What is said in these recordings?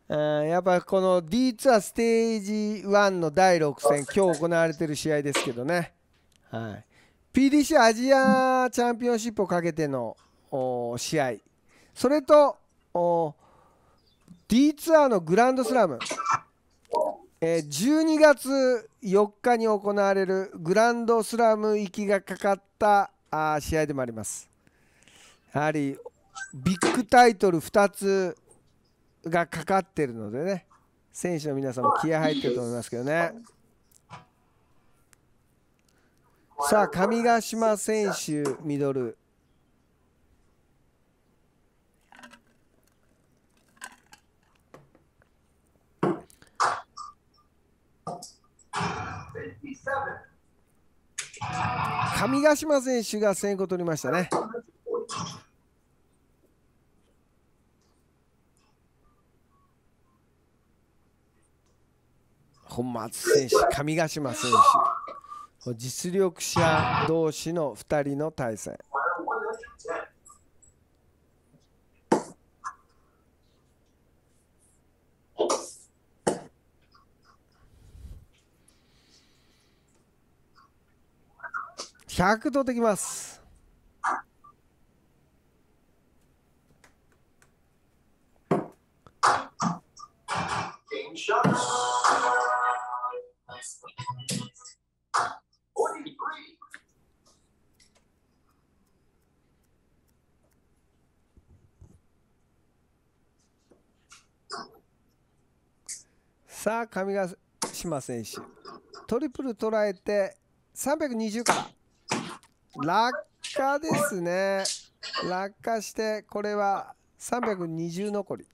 やっぱこの D ツアーステージ1の第6戦、今日行われている試合ですけどね、はい、PDC アジアチャンピオンシップをかけての試合、それとD ツアーのグランドスラム、12月4日に行われるグランドスラム行きがかかった試合でもあります。やはりビッグタイトル2つがかかっているのでね、選手の皆さんも気合入ってると思いますけどね。さあ、上ヶ島選手、ミドル。上ヶ島選手が先行取りましたね。本松選手、上ヶ島選手、実力者同士の2人の対戦。100取ってきます。さあ、上ヶ島選手、トリプル捉えて320から落下ですね。落下して、これは320残り。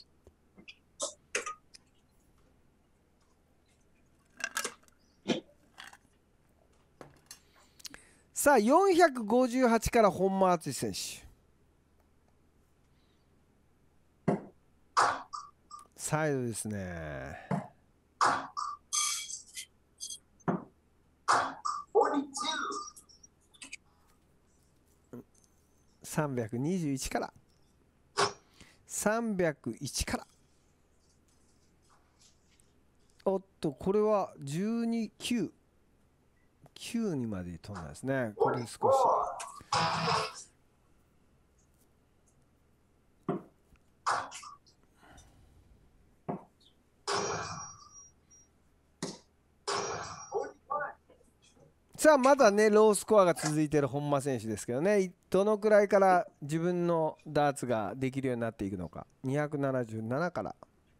さあ、458から本間敦選手。サイドですね。321から301から、おっと、これは12、9にまで飛んだんですね。これ少しさあ、まだね、ロースコアが続いている本間選手ですけどね、どのくらいから自分のダーツができるようになっていくのか。277から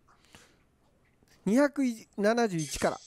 271から、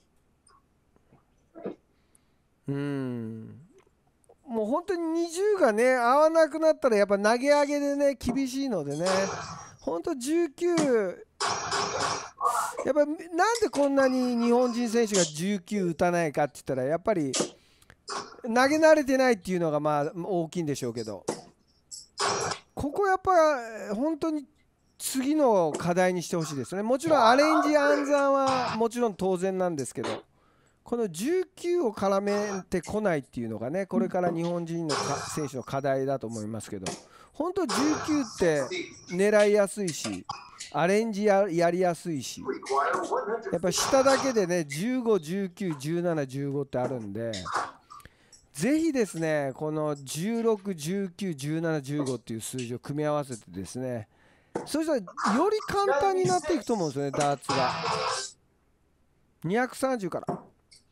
もう本当に20がね、合わなくなったらやっぱ投げ上げでね、厳しいのでね、本当19、やっぱなんでこんなに日本人選手が19打たないかって言ったら、やっぱり投げ慣れてないっていうのがまあ大きいんでしょうけど、ここやっぱ本当に次の課題にしてほしいですね。もちろんアレンジ暗算はもちろん当然なんですけど、この19を絡めてこないっていうのがね、これから日本人の選手の課題だと思いますけど、本当19って狙いやすいし、アレンジやりやすいし、やっぱ下だけでね、15、19、17、15ってあるんで、ぜひですね、この16、19、17、15っていう数字を組み合わせてですね、そしたらより簡単になっていくと思うんですよね、ダーツが。230から。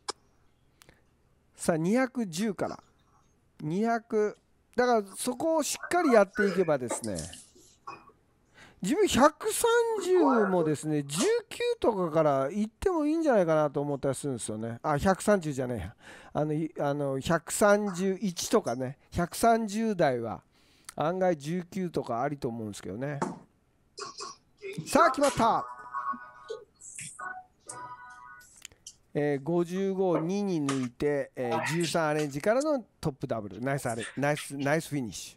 さあ、210から。200。だからそこをしっかりやっていけばですね、自分130もですね、19とかからいってもいいんじゃないかなと思ったりするんですよね。あ、130じゃないや。131とかね、130台は案外19とかありと思うんですけどね。さあ、決まった。55、2に抜いて、13アレンジからのトップダブル。ナイスフィニッシュ。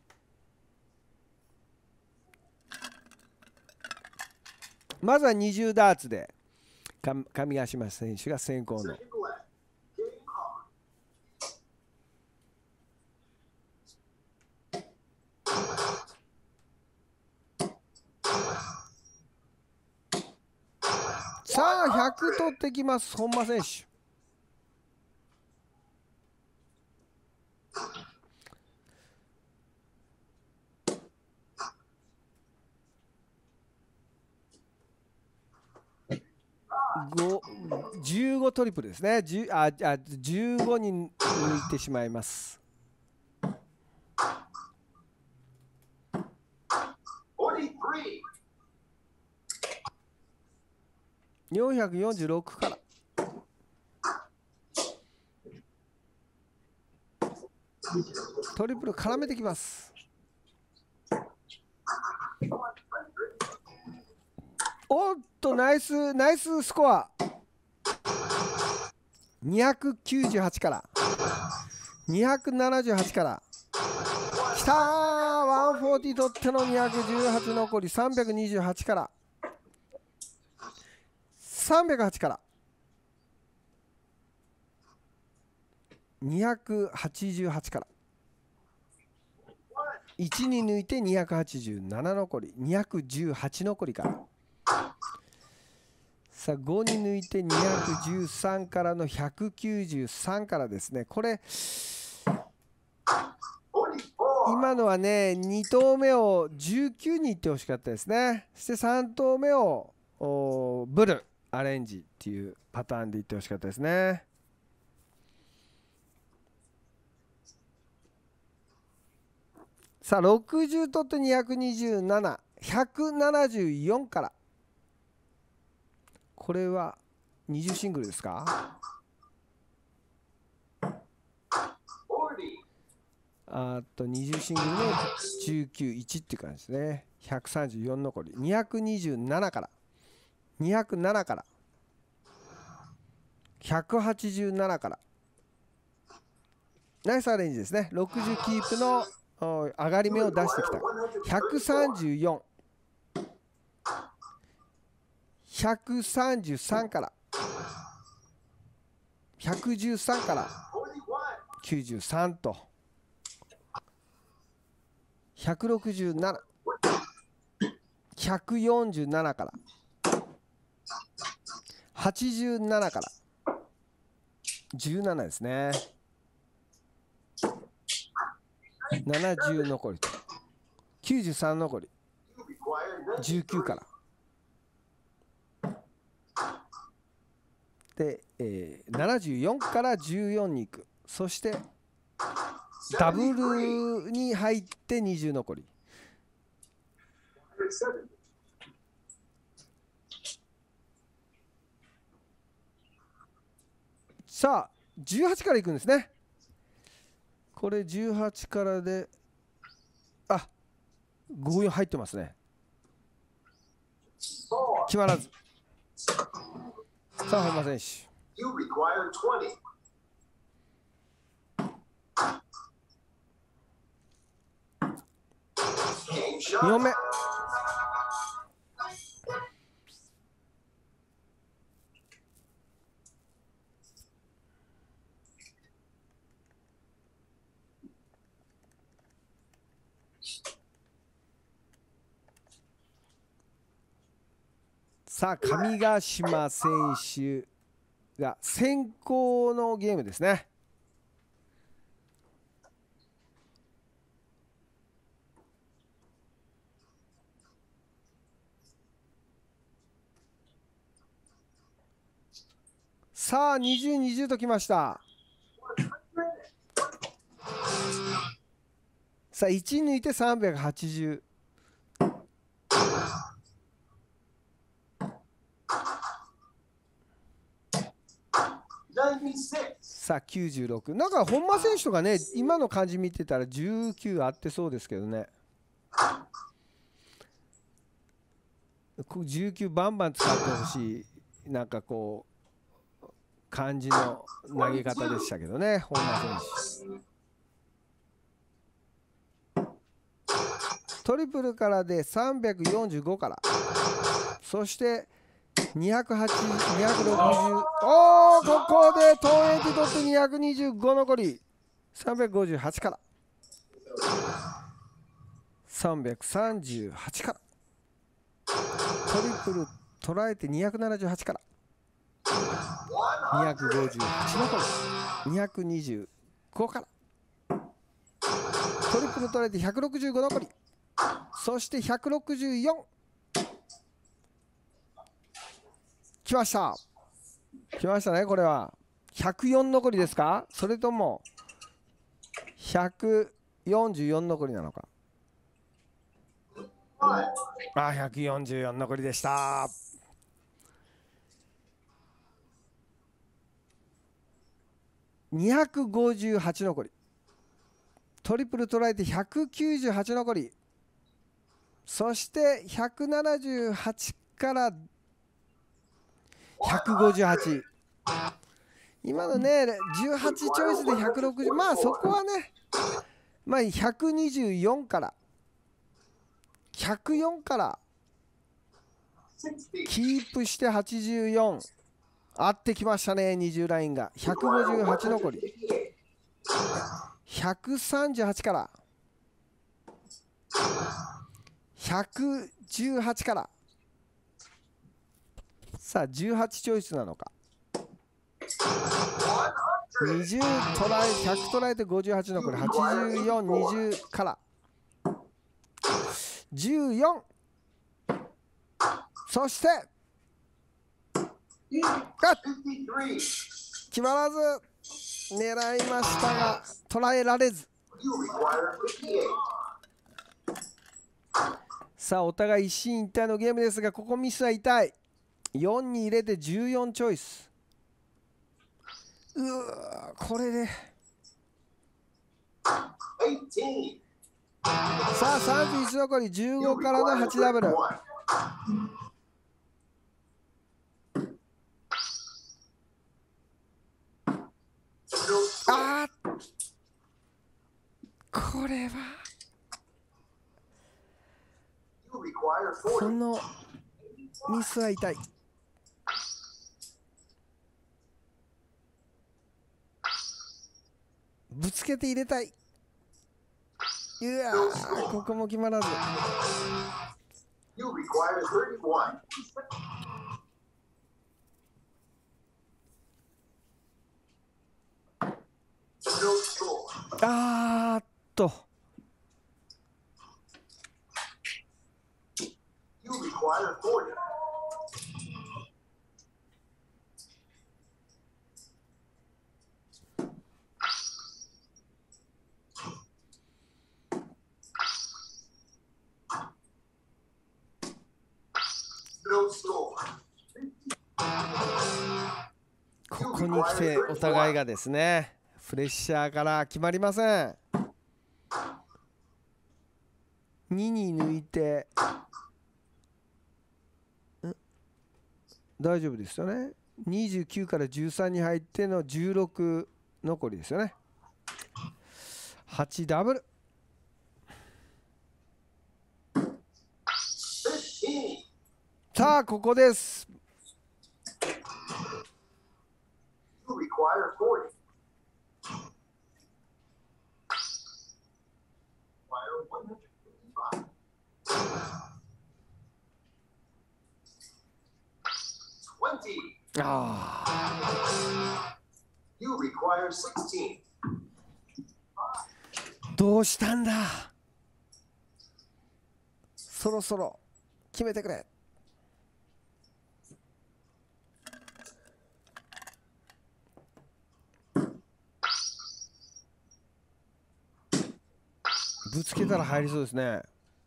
まずは20ダーツで上ヶ島選手が先行の。 さあ100取ってきます本間選手。15トリプルですね。15に抜いてしまいます。446からトリプル絡めてきます。おっとナイススコア。298から278からきたー。140取っての218残り328から308から288から1に抜いて287残り218残りからさあ5に抜いて213からの193からですね。これ今のはね2投目を19にいってほしかったですね。そして3投目をブルアレンジっていうパターンでいってほしかったですね。さあ60取って227、174からこれは20シングルですか。20シングルの191っていう感じですね。134残り227から207から187からナイスアレンジですね。60キープの上がり目を出してきた。134、133から113から93と167、147から87から17ですね。70残りと93残り19からで、74から14に行く。そしてダブルに入って20残り。さあ18からいくんですね。これ18からで54入ってますね。決まらず。さあ本間選手2本目。さあ上ヶ島選手が先行のゲームですね。さあ20、20ときました。さあ1抜いて380。さあ96。なんか本間選手とかね今の感じ見てたら19あってそうですけどね。19バンバン使ってほしいなんかこう感じの投げ方でしたけどね本間選手。トリプルからで345からそして280、260。おーここで投影で取って225残り358から338からトリプル捉えて278から 258残り。225から。トリプル取られて165残り。そして164。来ました。来ましたね、これは。104残りですか？それとも144残りなのか。144残りでした。258残り。トリプル取られて198残り。そして178から158。今のね、18チョイスで160。まあそこはね、まあ124から104からキープして84。合ってきましたね、20ラインが。158残り。138から118から。さあ18チョイスなのか。20トライ、100トライで58残り。84、20から14。そして決まらず。狙いましたが捉えられず。さあお互い一進一退のゲームですが、ここミスは痛い。4に入れて14チョイス。これでさあ31残り。15からの8ダブル。これはこのミスは痛い。ぶつけて入れたい。ここも決まらず。ここに来てお互いがですね、プレッシャーから決まりません。2に抜いて大丈夫ですよね。29から13に入っての16残りですよね。8ダブル。さあここです。どうしたんだ。そろそろ決めてくれ。ぶつけたら入りそうですね。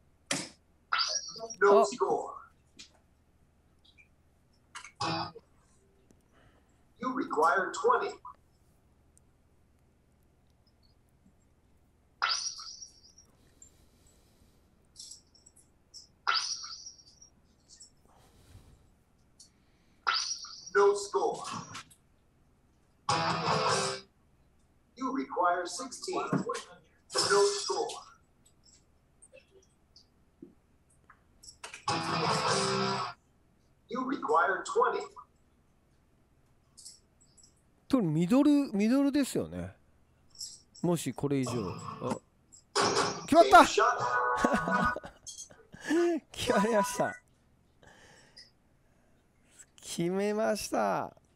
No score. You require 16. No score. You require 20. とミドルですよね。もしこれ以上。決まった決まりました。決めました。